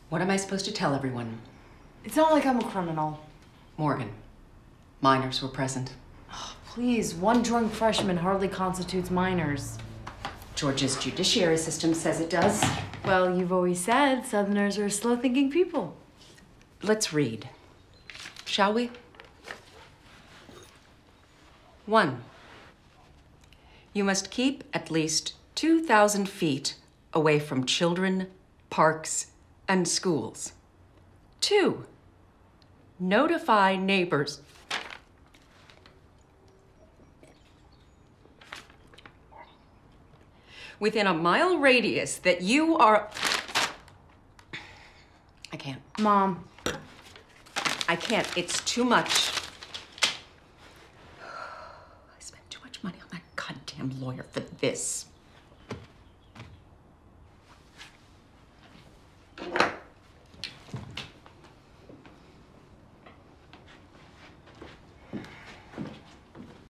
What am I supposed to tell everyone? It's not like I'm a criminal. Morgan, minors were present. Oh, please, one drunk freshman hardly constitutes minors. Georgia's judiciary system says it does. Well, you've always said Southerners are slow-thinking people. Let's read, shall we? 1. You must keep at least 2,000 feet away from children, parks, and schools. 2. Notify neighbors. Within a mile radius that you are... I can't. Mom. I can't. It's too much. I spent too much money on that goddamn lawyer for this.